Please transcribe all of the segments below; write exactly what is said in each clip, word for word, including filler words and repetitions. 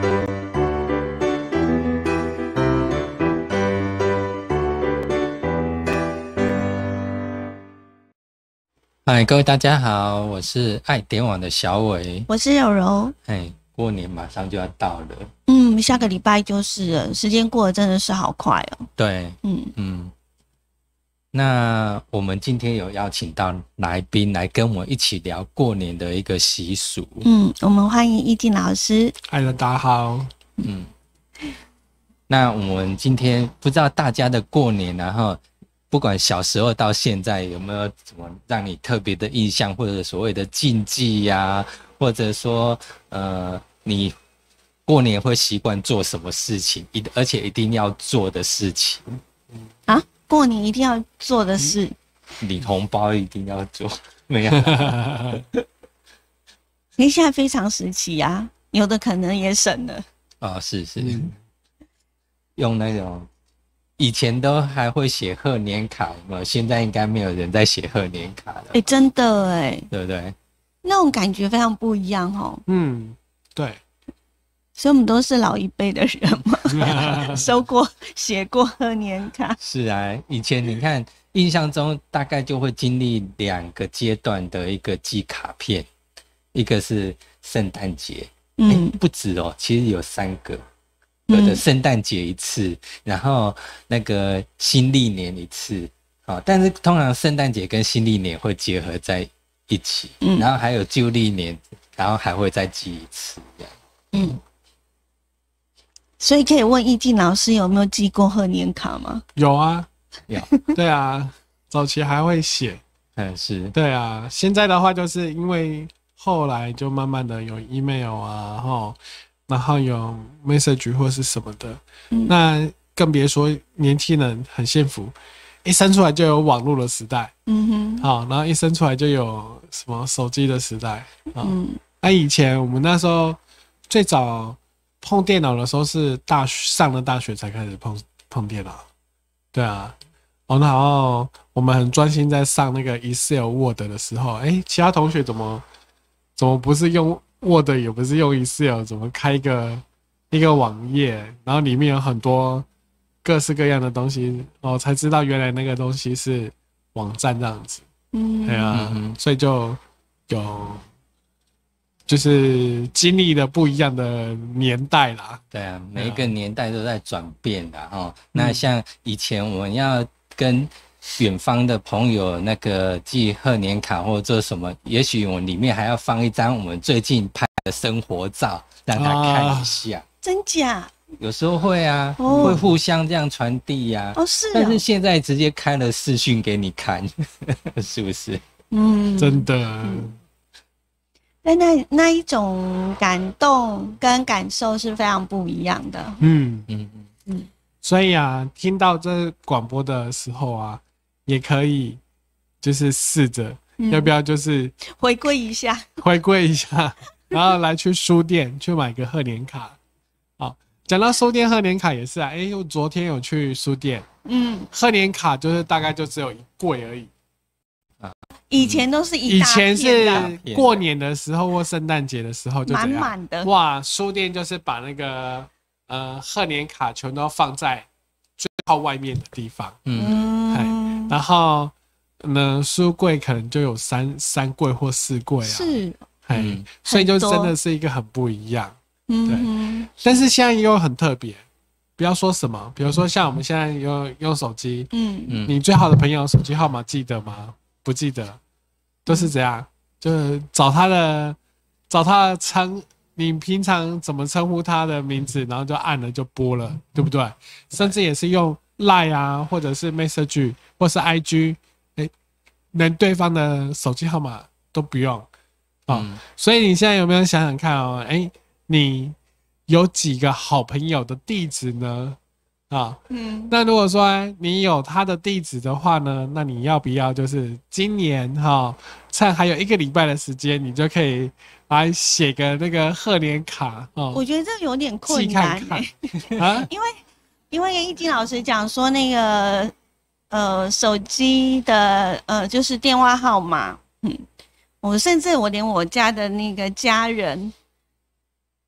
嗨，各位大家好，我是爱点网的小伟， 我是柔柔。 哎，过年马上就要到了， 嗯，下个礼拜就是了，时间过得真的是好快哦。 对，嗯嗯。那我们今天有邀请到来宾来跟我一起聊过年的一个习俗。 嗯，我们欢迎易静老师。 嗨，大家好。 嗯，那我们今天不知道大家的过年，然后不管小时候到现在有没有什么让你特别的印象，或者所谓的禁忌呀、啊，或者说呃，你过年会习惯做什么事情，而且一定要做的事情啊？过年一定要做的事？ 领红包一定要做？没有？ 因为现在非常时期啊，有的可能也省了。 哦，是是，嗯、用那种。以前都还会写贺年卡，有没有？现在应该没有人在写贺年卡了。 哎、欸，真的哎， 对不对？ 那种感觉非常不一样哦。 嗯，对。 所以我们都是老一辈的人嘛，收过、写过贺年卡。 是啊，以前你看，印象中大概就会经历两个阶段的一个寄卡片，一个是圣诞节，嗯，不止哦，其实有三个。有的圣诞节一次、嗯，然后那个新历年一次，哦、但是通常圣诞节跟新历年会结合在一起，嗯、然后还有旧历年，然后还会再寄一次这样。 嗯，所以可以问易静老师有没有寄过贺年卡吗？ 有啊， 有， 对啊，早期还会写， 嗯，是， 对啊，现在的话就是因为后来就慢慢的有 email 啊，齁。然后有 message 或是什么的、嗯，那更别说年轻人很幸福，一生出来就有網絡的時代，嗯哼，好，然後一生出來就有什麼手機的時代，嗯，那、啊、以前我們那時候最早碰電腦的時候是大學上了大學才開始碰碰電腦，對啊，哦，然後我們很專心在上那個 Excel、Word 的時候，哎，其他同學怎麼怎麼不是用Word 也不是用 Excel， 怎麼開一個一個網頁，然後裡面有很多各式各樣的東西，哦，才知道原來那個東西是網站這樣子。嗯，對啊，嗯、所以就有就是經歷了不一樣的年代啦。 對啊，每一個年代都在轉變的齁。那像以前我們要跟遠方的朋友那個寄賀年卡或者做什麼，也許我裡面還要放一張我們最近拍的生活照，讓他看一下。啊、 真假？ 有時候會啊，哦、會互相這樣傳遞呀。哦，是、哦。但是現在直接開了視訊給你看，是不是？ 嗯，真的。 但那那一種感動跟感受是非常不一樣的。 嗯嗯嗯嗯。所以啊，聽到這廣播的時候啊。也可以，就是試着、嗯、要不要就是回歸一下， 回歸一下，然後來去書店去買個賀年卡。好，講到書店賀年卡也是啊，哎、欸，我昨天有去書店，嗯，賀年卡就是大概就只有一櫃而已。 啊，以前都是一大片的，以前是過年的時候或聖誕節的時候就滿滿的，哇，書店就是把那個呃賀年卡全都放在最靠外面的地方，嗯。然後呢，書櫃可能就有三三櫃或四櫃啊，是，嗯，所以就真的是一個很不一樣，嗯，對。但是現在又很特別，不要說什麼，比如說像我們現在用用手機，嗯嗯，你最好的朋友手機號碼記得嗎？不記得，都是這樣，就是找他的找他的稱，你平常怎麼稱呼他的名字，然後就按了就播了，對不對？甚至也是用Line 啊，或者是 Message， 或是 I G， 欸，連對方的手機號碼都不用，哦嗯，所以你現在有沒有想想看哦，欸，你有幾個好朋友的地址呢？啊，嗯，那如果說你有他的地址的話呢，那你要不要就是今年哈，哦，趁還有一個禮拜的時間，你就可以來寫個那個賀年卡哦。 我覺得這有點困難，欸，看看啊，因為。因為易靜老師講說那個呃手機的呃就是電話號碼，嗯，我甚至我連我家的那個家人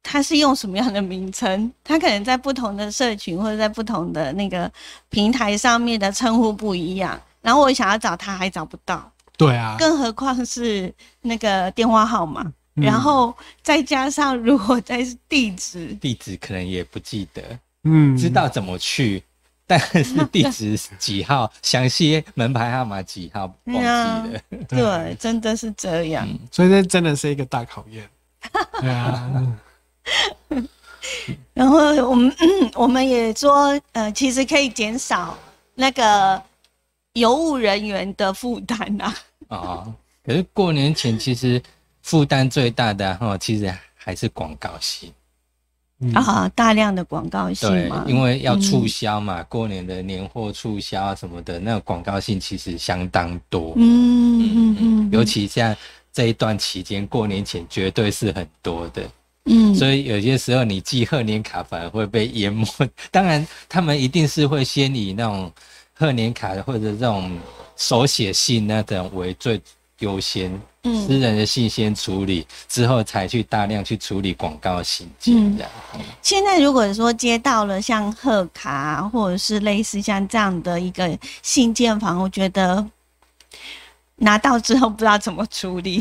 它是用什么样的名称？它可能在不同的社群或者在不同的那个平台上面的称呼不一样，然后我想要找它还找不到。 对啊， 更何况是那个电话号码，嗯、然后再加上如果再是地址， 地址可能也不记得，嗯，知道怎么去，但是地址几号，详细门牌号码几号忘记了。 嗯、对，真的是这样、嗯， 所以这真的是一个大考验。对啊。 然后我们、嗯、我们也说，呃，其实可以减少那个邮务人员的负担啊。 哦，可是过年前其实负担最大的哈、啊，其实还是广告性。 嗯、啊，大量的广告性嘛， 对，因为要促销嘛，嗯、过年的年货促销啊什么的，那个广告性其实相当多。嗯嗯嗯，尤其像这一段期间，过年前绝对是很多的。嗯，所以有些时候你寄贺年卡反而会被淹没。当然，他们一定是会先以那种贺年卡或者这种手写信那种为最优先，嗯，私人的信先处理，之后才去大量去处理广告信件这样、嗯。 现在如果说接到了像贺卡或者是类似像这样的一个信件房，我觉得拿到之后不知道怎么处理，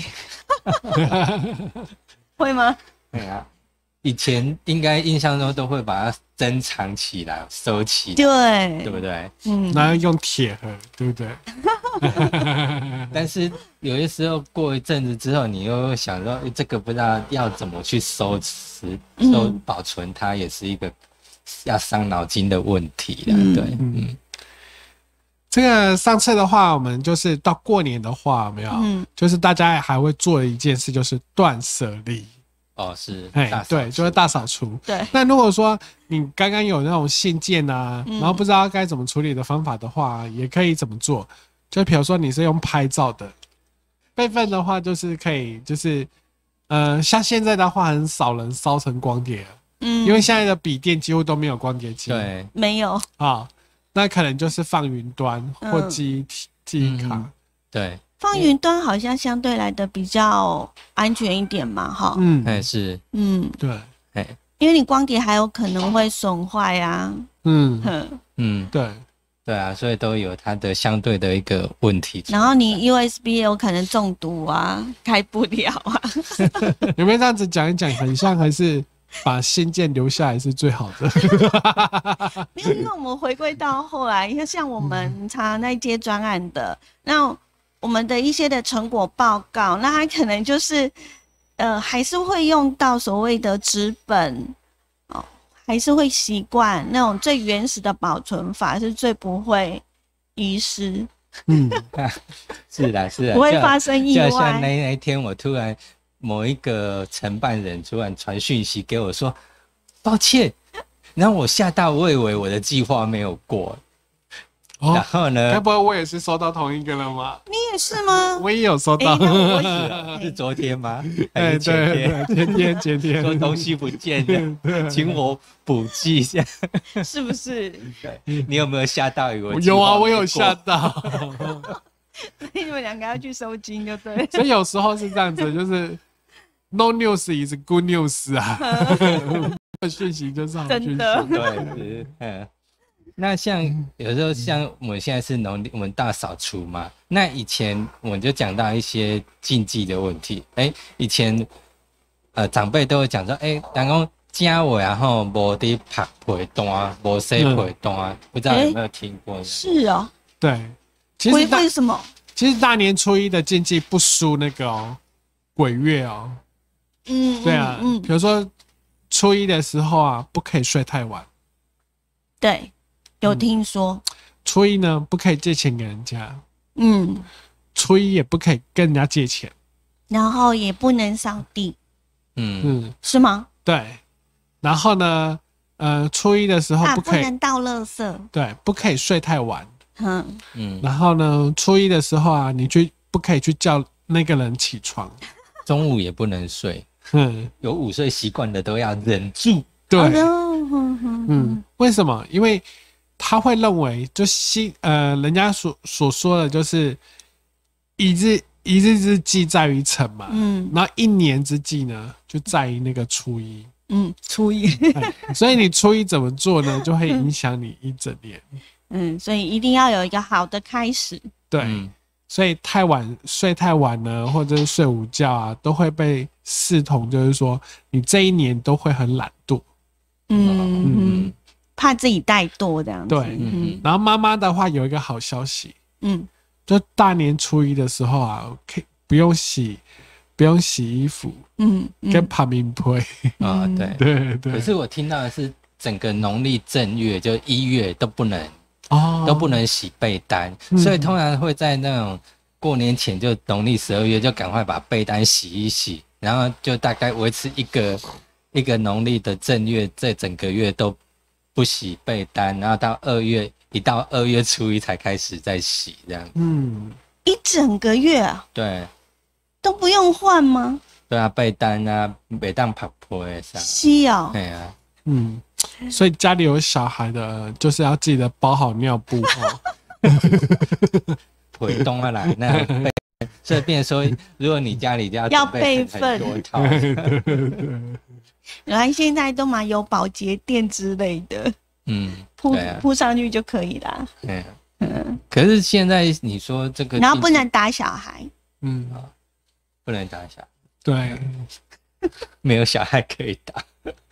会吗？ 对啊，以前应该印象中都会把它珍藏起来、收起来， 对， 对不对？ 嗯，然后用铁盒，对不对？ 但是有些时候过一阵子之后，你又会想说，这个不知道要怎么去收拾、收保存它，也是一个要伤脑筋的问题啦。嗯、对，嗯。 这个上次的话，我们就是到过年的话，有没有？嗯，就是大家还会做的一件事，就是断舍离。 哦，是， 哎，对，就是大扫除。 对。 那如果说你刚刚有那种信件啊，嗯、然后不知道该怎么处理的方法的话，也可以怎么做？就比如说你是用拍照的，备份的话，就是可以，就是呃，像现在的话，很少人烧成光碟了，嗯，因为现在的笔电几乎都没有光碟机， 对， 没有啊，那可能就是放云端或记忆体、记忆卡， 嗯、对。 放云端好像相对来的比较安全一点嘛，哈。 嗯，哎是， 嗯， 对， 哎， 因为你光碟还有可能会损坏啊。 嗯嗯，对， 对啊，所以都有它的相对的一个问题。 然后你 U S B 有可能中毒啊，开不了啊。 有没有这样子讲一讲？很像还是把信件留下来是最好的。 没有，因为我们回归到后来，因为像我们常常在接专案的，那我们的一些的成果报告，那它可能就是，呃，还是会用到所谓的纸本，哦，还是会习惯那种最原始的保存法，是最不会遗失。 嗯， 是的，是的， 不会发生意外。 就像那那一天，我突然某一个承办人突然传讯息给我说，抱歉，然后我吓到，我以为我的计划没有过。哦、然后呢？ 该不会我也是收到同一个了吗？ 你也是吗？ 我也有收到， 欸、是昨天吗？还是前天？ 前天前天说东西不见了，请我补寄一下， 是不是？ 你有没有吓到？以为有啊，我有吓到。 所以你们两个要去收金就对了。 所以有时候是这样子，就是 no news is good news 啊，讯息就是好讯息， 对，嗯。那像有时候像我们现在是农历我们大扫除嘛，那以前我们就讲到一些禁忌的问题。哎、欸，以前呃长辈都会讲说，哎、欸，人讲家尾然后无得拍陪单，无洗陪单，不知道有没有听过、欸？ 是哦， 对，其实为什么？ 其实大年初一的禁忌不输那个哦，鬼月哦。嗯，对啊，嗯，比如说初一的时候啊，不可以睡太晚。 对。有听说、嗯， 初一呢不可以借钱给人家，嗯，初一也不可以跟人家借钱， 然后也不能扫地， 嗯嗯， 是吗？ 对，然后呢，呃，初一的时候不可以、 啊、不能倒垃圾， 对，不可以睡太晚，嗯嗯，然后呢，初一的时候啊，你去不可以去叫那个人起床， 中午也不能睡，嗯，有午睡习惯的都要忍住， 对，嗯，为什么？因为他会认为，就新呃，人家所所说的就是一日一日之计在于晨嘛，嗯，然后一年之计呢，就在于那个初一， 嗯，初一。 所以你初一怎么做呢，就会影响你一整年。 嗯，所以一定要有一个好的开始。 对。嗯，所以太晚睡太晚了，或者是睡午觉啊，都会被视同就是说你这一年都会很懒惰。 嗯嗯，怕自己怠惰这样子。 对，嗯。然后妈妈的话有一个好消息，嗯，就大年初一的时候啊，可以不用洗，不用洗衣服，嗯，跟旁边推啊，对对对。 可是我听到的是，整个农历正月就一月都不能。哦，都不能洗被单，嗯，所以通常会在那种过年前，就农历十二月就赶快把被单洗一洗，然后就大概维持一个一个农历的正月，这整个月都不洗被单，然后到二月一到二月初一才开始再洗这样。嗯， 一整个月啊？ 对， 都不用换吗？ 对啊，被单啊，每当拍破的上。 是哦。 对啊， 嗯。所以家里有小孩的，就是要记得包好尿布哦。 腿动啊来，那所以变成说，如果你家里要要备份多套， 原来现在都嘛有保洁垫之类的，嗯，铺铺、啊、上去就可以啦。 嗯嗯。可是现在你说这个， 然后不能打小孩， 嗯，不能打小孩， 对， 没有小孩可以打。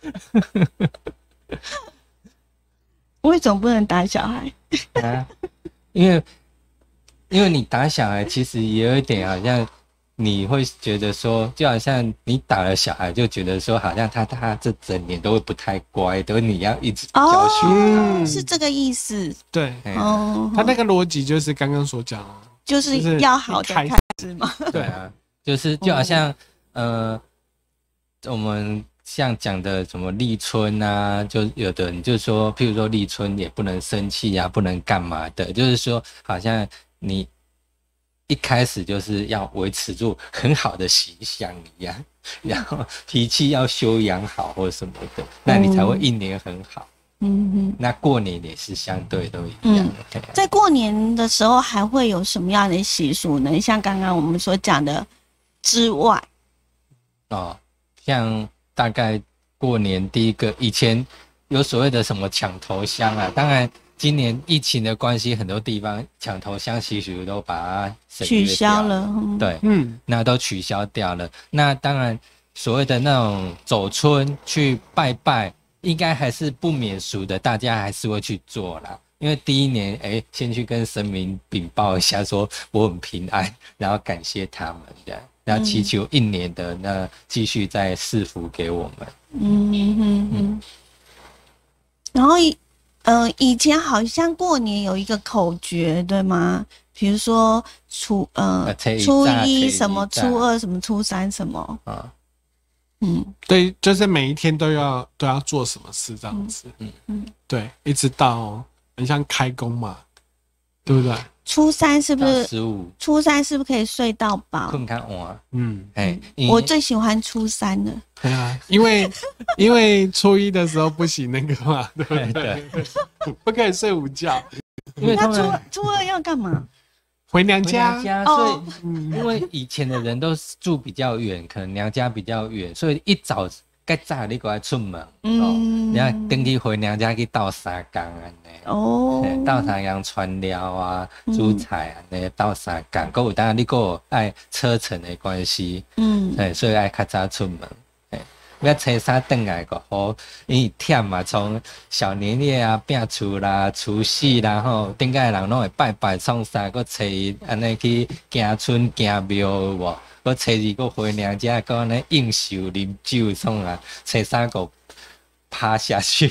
为什么不能打小孩？ 啊，因为因为你打小孩，其实也有一点好像你会觉得说，就好像你打了小孩，就觉得说，好像他他这整年都会不太乖，都你要一直教训他， 哦，是这个意思。 对，哦，他那个逻辑就是刚刚所讲的， 就是要好的开始嘛。 对啊，就是就好像、哦、呃，我们。像讲的什么立春啊，就有的人就说，譬如说立春也不能生气啊，不能干嘛的，就是说好像你一开始就是要维持住很好的形象一样，然后脾气要修养好或什么的，那你才会一年很好。嗯哼，那过年也是相对都一样。嗯， 在过年的时候还会有什么样的习俗呢？像刚刚我们所讲的之外， 哦，像。大概过年第一个，以前有所谓的什么抢头香啊，当然今年疫情的关系，很多地方抢头香习俗都把它取消了， 嗯、对，嗯，那都取消掉了。那当然，所谓的那种走春去拜拜，应该还是不免俗的，大家还是会去做啦。因为第一年，哎、欸，先去跟神明禀报一下，说我很平安，然后感谢他们这样。然后祈求一年的那继续再赐福给我们。嗯嗯嗯。然后，呃，以前好像过年有一个口诀，对吗？比如说初呃初一什么，初二什么，初三什么。啊。 嗯，对，就是每一天都要都要做什么事这样子。嗯嗯。对，一直到很像开工嘛，对不对？ 初三是不是？ 十五。 初三是不是可以睡到饱？ 困看我，嗯，哎， 我最喜欢初三了。 对啊，因为因为初一的时候不行那个嘛，对不对？不可以睡午觉。 那初初二要干嘛？ 回娘家。 回娘家，所以、嗯、因为以前的人都住比较远，可能娘家比较远，所以一早该早你赶快出门，嗯，然后登去回娘家去倒三工安尼。哦，倒三工穿料啊，煮菜安尼倒三工，还有当然你还有爱车程的关系，嗯，哎，所以爱较早出门，哎，要初三回来个好，因为忝嘛，从小年夜啊、变厝啦、除夕啦吼，顶个人拢会拜拜创啥，个初一安尼去行村行庙有无？个初二个回娘家，个安尼应酬啉酒创啊，初三个趴下去。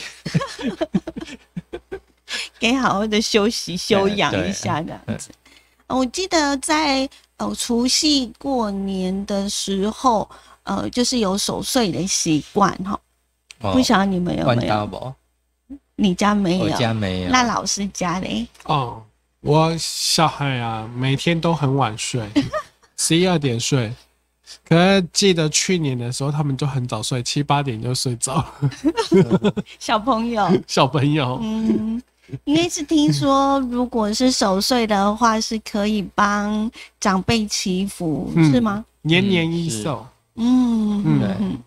给好好的休息休养一下，这样子。我记得在呃除夕过年的时候，呃，就是有守岁的习惯哈。哦、不晓得你们有没有？你家没有？ 我家没有。 那老师家嘞？ 哦，我小孩啊，每天都很晚睡，十一二点睡。可是记得去年的时候，他们就很早睡，七八点就睡着了。 小朋友， 小朋友， 嗯。因为是听说，如果是守岁的话，是可以帮长辈祈福，嗯、是吗？ 年年益寿。 嗯嗯嗯。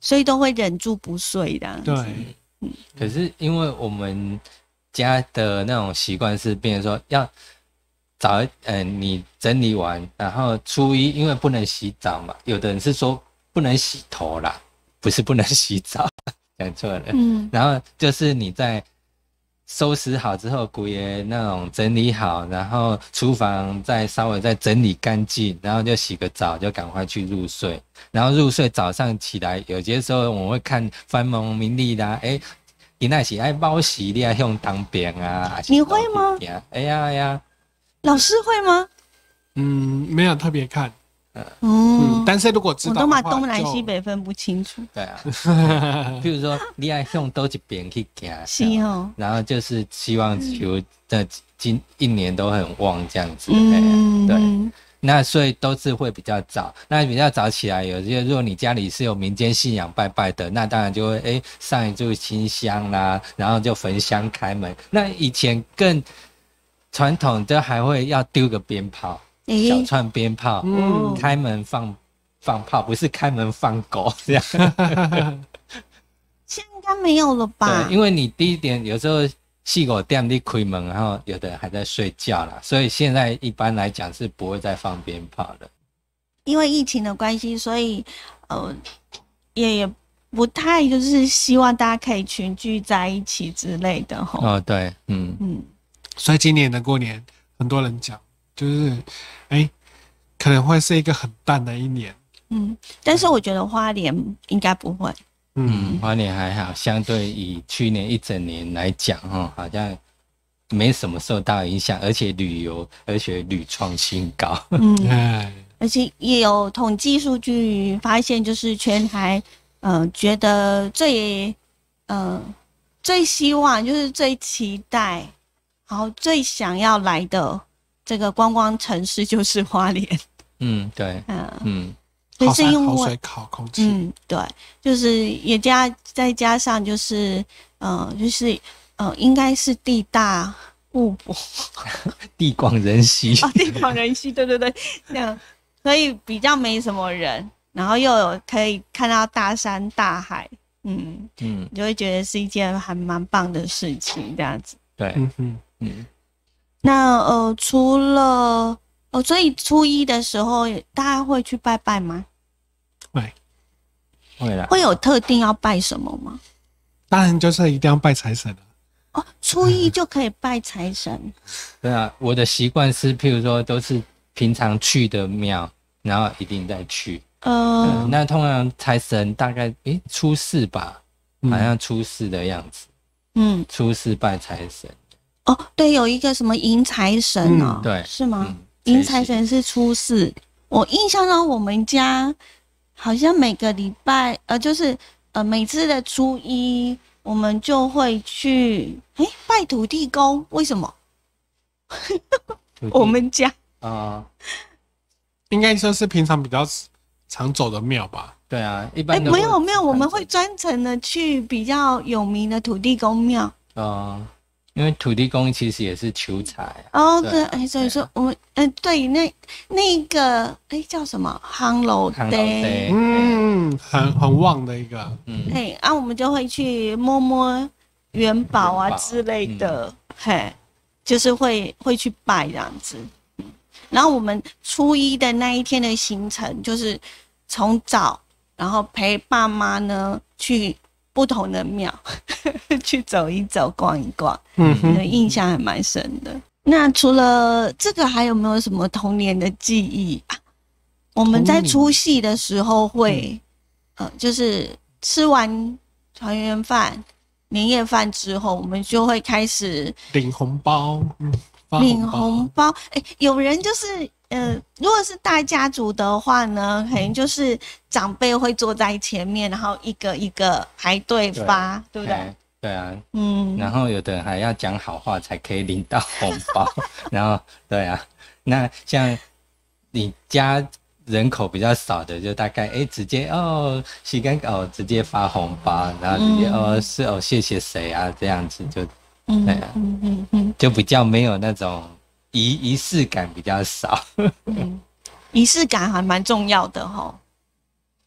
所以都会忍住不睡的。 对， 嗯。可是因为我们家的那种习惯是，变成说要早，呃，你整理完，然后初一因为不能洗澡嘛，有的人是说不能洗头啦，不是不能洗澡，讲错了。嗯。然后就是你在收拾好之后，古爷那种整理好，然后厨房再稍微再整理干净，然后就洗个澡，就赶快去入睡。然后入睡早上起来，有些时候我会看翻蒙明历啦，哎，你那是爱包洗，你要用当边啊？ 你会吗？ 哎呀哎呀， 老师会吗？ 嗯，没有特别看。嗯，但是如果知道的话， 我都把东南西北分不清楚。 对啊，譬如说你要用多一边去行， 是哦， 然后就是希望求这今一年都很旺这样子。嗯，对，那所以都是会比较早，那比较早起来，有些如果你家里是有民间信仰拜拜的，那当然就会哎上一炷清香啦，然后就焚香开门。那以前更传统，就还会要丢个鞭炮。小串鞭炮，嗯，开门放放炮，不是开门放狗这样。现在应该没有了吧？ 对，因为你第一点有时候四五点你开门，然后有的人还在睡觉啦，所以现在一般来讲是不会再放鞭炮了。 因为疫情的关系，所以呃也也不太就是希望大家可以群聚在一起之类的吼。 哦，对，嗯嗯，所以今年的过年，很多人讲。就是，哎、欸，可能会是一个很淡的一年。 嗯，但是我觉得花莲应该不会。 嗯，花莲还好，相对以去年一整年来讲，哈，好像没什么受到影响，而且旅游，而且屡创新高。 嗯，而且也有统计数据发现，就是全台，呃，觉得最，呃，最希望就是最期待，然后最想要来的。这个观光城市就是花莲， 嗯，对，嗯嗯， 好山好水好空气， 嗯，对，就是也加再加上就是，呃，就是呃，应该是地大物博， 地广人稀啊、哦，地广人稀，对对对，那样，所以比较没什么人，然后又有可以看到大山大海，嗯嗯，就会觉得是一件还蛮棒的事情，这样子， 对，嗯嗯嗯。 那呃，除了哦，所以初一的时候，大家会去拜拜吗？ 会， 会啦。 会有特定要拜什么吗？ 当然就是一定要拜财神了。 哦，初一就可以拜财神。 对啊，我的习惯是，譬如说都是平常去的庙，然后一定再去。呃，嗯、那通常财神大概诶初四吧，嗯、好像初四的样子。嗯，初四拜财神。 哦，对，有一个什么迎财神哦， 嗯、对， 是吗？迎财神是初四。我印象中我们家好像每个礼拜，呃，就是呃每次的初一，我们就会去哎拜土地公。为什么？我们家啊、呃， 应该说是平常比较常走的庙吧。 对啊，一般哎没有没有，我们会专程的去比较有名的土地公庙。 哦。呃因为土地公其实也是求财、 啊、哦，对，哎，所以说我们，嗯、呃，对，那那个，哎，叫什么？夯楼day， 嗯，很很旺的一个， 嗯，嘿，啊，我们就会去摸摸元宝啊之类的，嗯、嘿，就是会会去拜这样子。然后我们初一的那一天的行程就是从早，然后陪爸妈呢去。不同的庙去走一走逛一逛，嗯，印象还蛮深的。那除了这个还有没有什么童年的记忆啊？我们在除夕的时候会、嗯、呃就是吃完团圆饭年夜饭之后，我们就会开始领红包， 嗯，领红包。哎、欸，有人就是呃，如果是大家族的话呢，可能就是长辈会坐在前面，然后一个一个排队发， 对, 对不对？ 对啊，嗯，然后有的人还要讲好话才可以领到红包，然后对啊，那像你家人口比较少的，就大概哎、欸、直接哦洗干哦直接发红包，然后直接、嗯、哦是哦谢谢谁啊这样子就对啊，嗯嗯嗯，就比较没有那种。仪仪式感比较少， 嗯，仪式感还蛮重要的齁。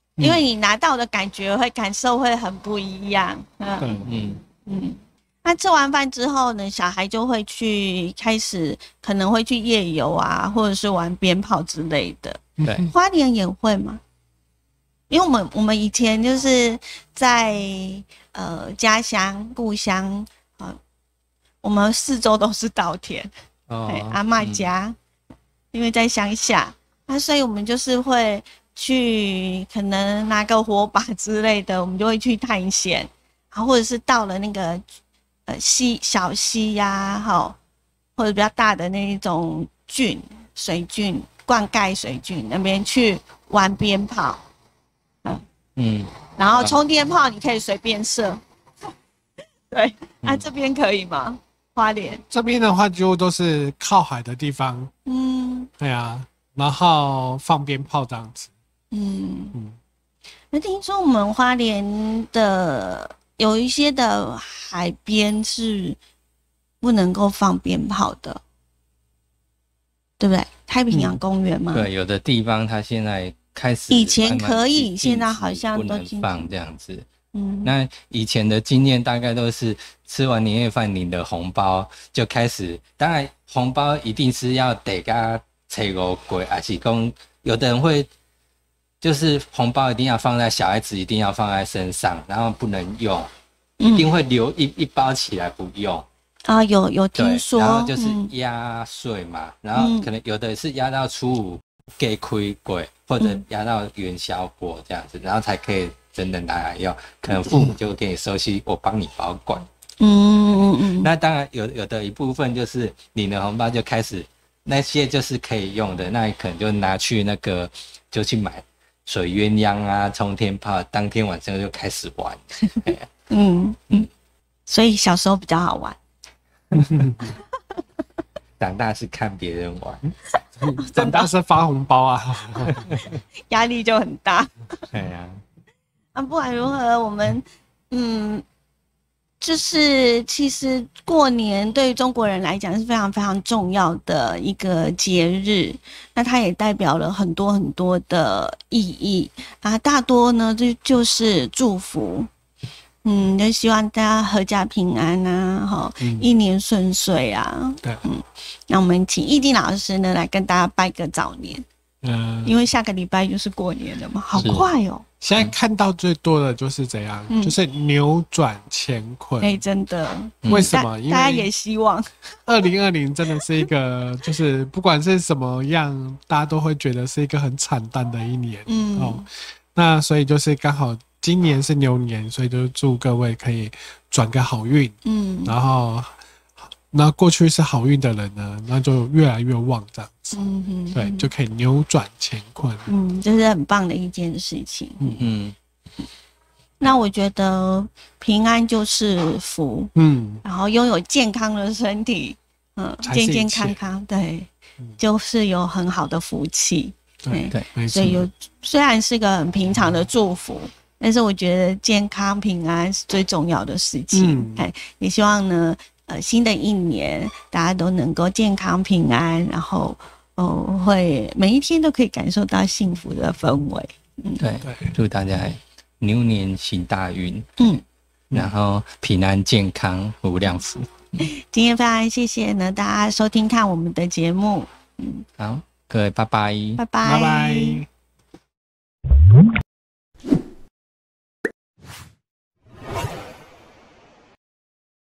因为你拿到的感觉会感受会很不一样。嗯嗯嗯。那吃完饭之后呢，小孩就会去开始可能会去夜游啊，或者是玩鞭炮之类的。 对， 花莲也会吗？因为我们我们以前就是在呃家乡故乡啊、呃，我们四周都是稻田，哦，阿嬷家，嗯、因为在乡下，那所以我们就是会去可能拿个火把之类的，我们就会去探险，然后或者是到了那个。呃，溪小溪呀、啊，哈，或者比较大的那一种郡水郡、灌溉水郡那边去玩鞭炮，嗯嗯，然后冲天炮你可以随便射，对，那、啊、这边可以吗？花莲这边的话就都是靠海的地方，嗯，对啊，然后放鞭炮这样子，嗯嗯，那听说我们花莲的。有一些的海边是不能够放鞭炮的，对不对？太平洋公园嘛、 嗯，对，有的地方它现在开始以前可以，现在好像都不能放这样子。嗯，那以前的经验大概都是吃完年夜饭领的红包就开始，当然红包一定是要得给他找五过，还是讲有的人会。就是红包一定要放在小孩子一定要放在身上，然后不能用，一定会留一、嗯、一包起来不用啊。有有听说， 然后就是压岁嘛、嗯，然后可能有的是压到初五给亏鬼，或者压到元宵过这样子，然后才可以真的拿来用。可能父母就给你收起，我帮你保管。嗯嗯嗯。那当然有有的一部分就是领了红包就开始那些就是可以用的，那你可能就拿去那个就去买。水鸳鸯啊，冲天炮，当天晚上就开始玩。 嗯嗯，所以小时候比较好玩。 长大是看别人玩， 长大是发红包啊， 压力就很大。 对呀、 啊，啊，不管如何，我们嗯。就是其实过年对于中国人来讲是非常非常重要的一个节日，那它也代表了很多很多的意义啊，大多呢就就是祝福，嗯，就希望大家阖家平安啊，哈、嗯，一年顺遂啊， 对， 嗯，那我们请奕丁老师呢来跟大家拜个早年，嗯，因为下个礼拜就是过年了嘛，好快哦。 现在看到最多的就是怎样，嗯、就是扭转乾坤。 哎、欸，真的， 为什么？ 因为大家也希望。 二零二零真的是一个，就是不管是什么样，大家都会觉得是一个很惨淡的一年。嗯，哦，那所以就是刚好今年是牛年，所以就祝各位可以转个好运。嗯，然后。那过去是好运的人呢，那就越来越旺这样子，嗯哼，对，就可以扭转乾坤， 嗯，这是很棒的一件事情，嗯嗯。那我觉得平安就是福，嗯，然后拥有健康的身体，嗯，健健康康，对，嗯、就是有很好的福气， 对对，没错。 所以有虽然是个很平常的祝福，但是我觉得健康平安是最重要的事情，哎、嗯，也希望呢。呃，新的一年大家都能够健康平安，然后哦，会每一天都可以感受到幸福的氛围。 嗯，对，祝大家牛年行大运，嗯，然后平安健康无量福。 今天非常谢谢呢大家收听看我们的节目， 嗯，好，各位拜拜， 拜拜， 拜拜。